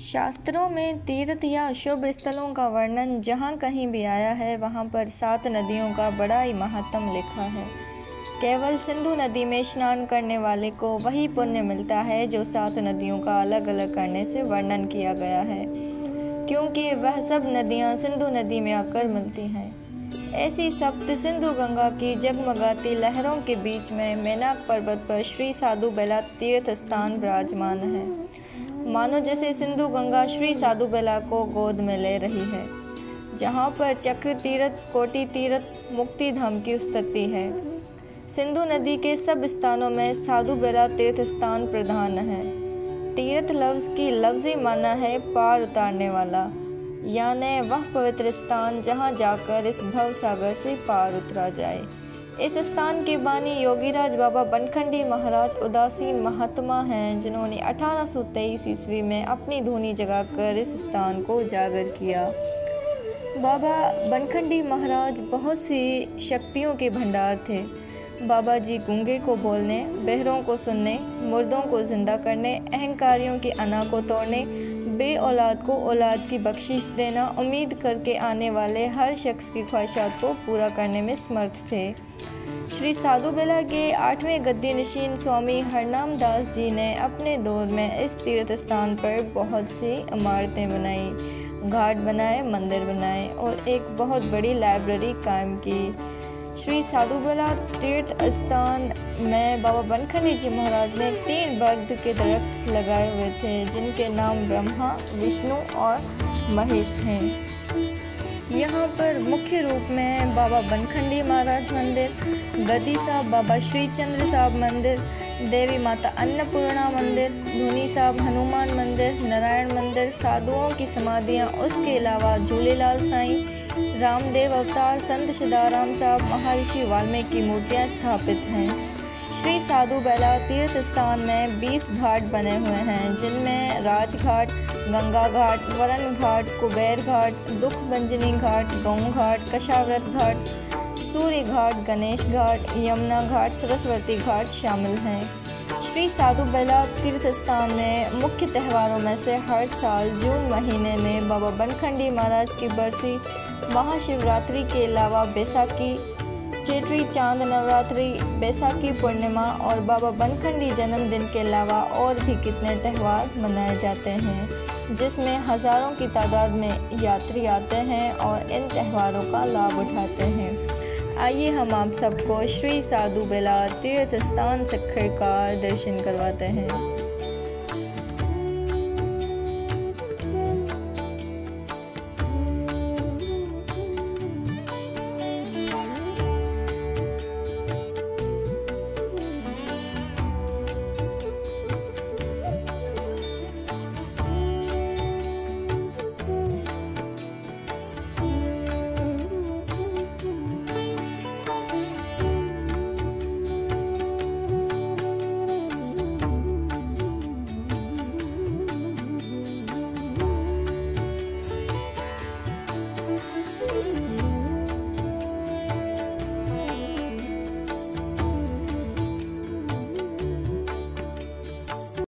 शास्त्रों में तीर्थ या शुभ स्थलों का वर्णन जहाँ कहीं भी आया है वहाँ पर 7 नदियों का बड़ा ही महात्म लिखा है। केवल सिंधु नदी में स्नान करने वाले को वही पुण्य मिलता है जो 7 नदियों का अलग अलग करने से वर्णन किया गया है, क्योंकि वह सब नदियाँ सिंधु नदी में आकर मिलती हैं। ऐसी सप्त सिंधु गंगा की जगमगाती लहरों के बीच में मेनाक पर्वत पर श्री साधु बेला तीर्थ स्थान विराजमान है। मानो जैसे सिंधु गंगा श्री साधु बेला को गोद में ले रही है, जहाँ पर चक्र तीर्थ, कोटि तीर्थ, मुक्ति धाम की उत्पत्ति है। सिंधु नदी के सब स्थानों में साधु बेला तीर्थ स्थान प्रधान है। तीर्थ लफ्ज़ की लफ्ज़ी माना है पार उतारने वाला, यानी वह पवित्र स्थान जहाँ जाकर इस भव सागर से पार उतरा जाए। इस स्थान के बानी योगीराज बाबा बनखंडी महाराज उदासीन महात्मा हैं, जिन्होंने 1823 ईस्वी में अपनी धूनी जगाकर इस स्थान को उजागर किया। बाबा बनखंडी महाराज बहुत सी शक्तियों के भंडार थे। बाबा जी गूंगे को बोलने, बहरों को सुनने, मुर्दों को जिंदा करने, अहंकारियों की अना को तोड़ने, बे औलाद को औलाद की बख्शिश देना, उम्मीद करके आने वाले हर शख्स की ख्वाहिशात को पूरा करने में समर्थ थे। श्री साधु बेला के 8वें गद्दी नशीन स्वामी हरनाम दास जी ने अपने दौर में इस तीर्थ स्थान पर बहुत सी इमारतें बनाई, घाट बनाए, मंदिर बनाए और एक बहुत बड़ी लाइब्रेरी कायम की। श्री साधु बेला तीर्थ स्थान में बाबा बनखंडी जी महाराज ने 3 बर्द के दरख्त लगाए हुए थे, जिनके नाम ब्रह्मा, विष्णु और महेश हैं। यहाँ पर मुख्य रूप में बाबा बनखंडी महाराज मंदिर, गद्दी साहब बाबा श्री चंद्र साहब मंदिर, देवी माता अन्नपूर्णा मंदिर, धूनी साहब हनुमान मंदिर, नारायण मंदिर, साधुओं की समाधियाँ, उसके अलावा झूलेलाल साईं, रामदेव अवतार, संत सिदाराम साहब, महर्षि वाल्मीकि की मूर्तियाँ स्थापित हैं। श्री साधु बेला तीर्थ स्थान में 20 घाट बने हुए हैं, जिनमें राजघाट, गंगा घाट, वरण घाट, कुबेर घाट, दुख भंजनी घाट, गौ घाट, कशाव्रत घाट, सूर्य घाट, गणेश घाट, यमुना घाट, सरस्वती घाट शामिल हैं। श्री साधु बेला तीर्थ स्थान में मुख्य त्योहारों में से हर साल जून महीने में बाबा बनखंडी महाराज की बरसी, महाशिवरात्रि के अलावा बैसाखी, चेत्री चांद नवरात्रि, बैसाखी पूर्णिमा और बाबा बनखंडी जन्मदिन के अलावा और भी कितने त्यौहार मनाए जाते हैं, जिसमें हज़ारों की तादाद में यात्री आते हैं और इन त्योहारों का लाभ उठाते हैं। आइए हम आप सबको श्री साधु बेला तीर्थ स्थान सखर का दर्शन करवाते हैं।